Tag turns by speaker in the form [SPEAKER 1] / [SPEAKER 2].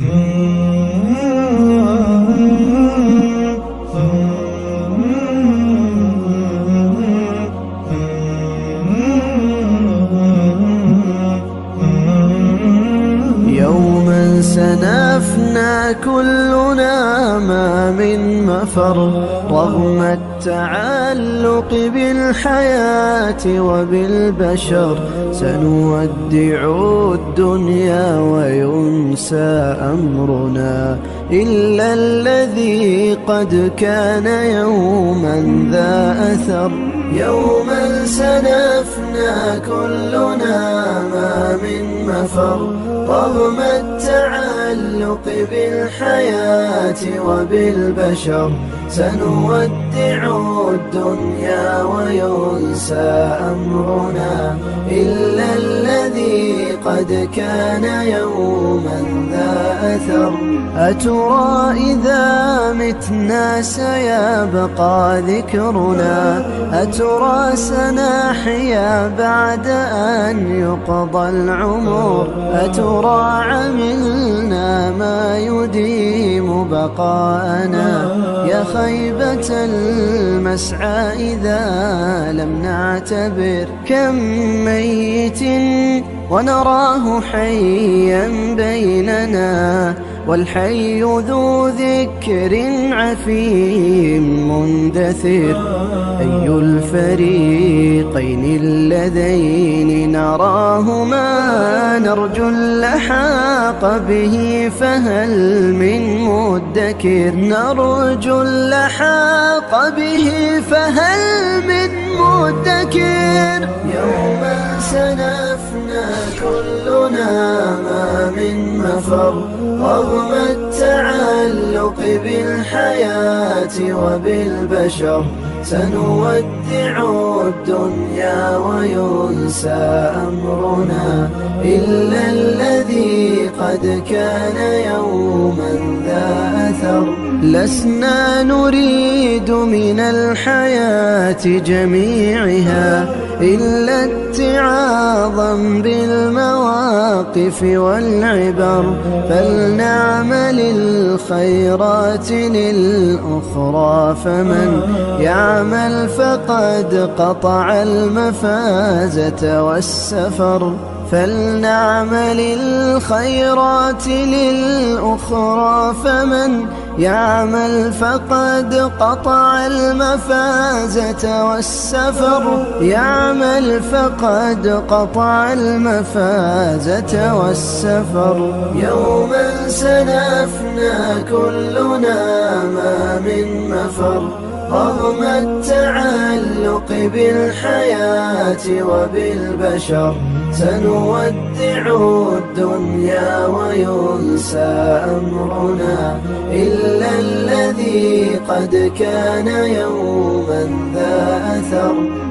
[SPEAKER 1] يوما سنفنى كلنا ما من مفر، رغم التعلق بالحياة وبالبشر. سنودع الدنيا وينسى أمرنا، إلا الذي قد كان يوما ذا أثر. يوما سنفنى كلنا ما من مفر، رغم التعلق بالحياة وبالبشر. سنودع الدنيا وينسى أمرنا، إلا الذي قد كان يوما ذا أثر. أترى إذا متنا سيبقى ذكرنا؟ أترى سنحيا بعد أن يقضى العمر؟ أترى عملنا ما يديم بقاءنا؟ يا خيبة المسعى إذا لم نعتبر، كم ميت ونراه حيا بيننا، والحي ذو ذكر عفيم مندثر. أي الفريقين اللذين نراهما نرجو اللحاق به، فهل من مدكر؟ نرجو اللحاق به، فهل من مدكر؟ يوما سنفنى كلنا ما من مفر، رغم التعلق بالحياة وبالبشر. سنودع الدنيا وينسى أمرنا، إلا الذي قد كان يوما ذا أثر. لسنا نريد من الحياة جميعها إلا اتعاظا بالمواقف والعبر، فلنعمل الخيرات للأخرى. فمن يعمل فقد قطع المفازة والسفر، فلنعمل الخيرات للأخرى. فمن يعمل فقد قطع المفازة والسفر، يعمل فقد قطع المفازة والسفر. يوما سنفنى كلنا ما من مفر، رغم التعلق بالحياة وبالبشر. سنودع الدنيا وينسى أمرنا، إلا الذي قد كان يوما ذا أثر.